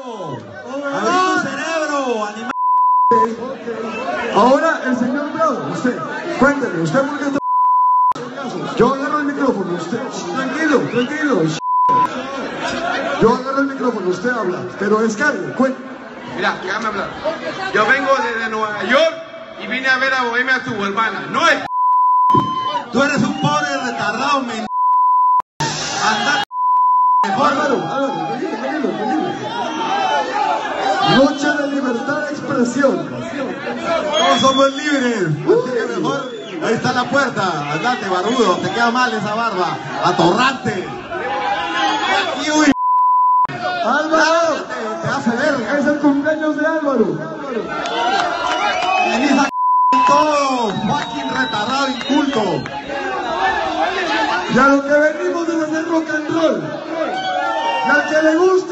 ¡Abrí tu cerebro, animal! Ahora el señor Bravo, usted, cuénteme, usted por qué está... Yo agarro el micrófono, usted, tranquilo. Yo agarro el micrófono, usted habla, pero descargue, cuénteme. Mira, déjame hablar. Yo vengo desde Nueva York y vine a ver a Bohemia Suburbana. No es... Tú eres un pobre retardado, men... Anda... Álvaro, tranquilo. Noche de libertad de expresión. Todos somos libres. Así que mejor... Ahí está la puerta. Andate, barbudo. Te queda mal esa barba. Atorrante. Y uy... Álvaro, Te hace ver. es el cumpleaños de Álvaro. Venís a todo. Fucking retardado, inculto. Y a lo que venimos es hacer rock and roll. Y al que le gusta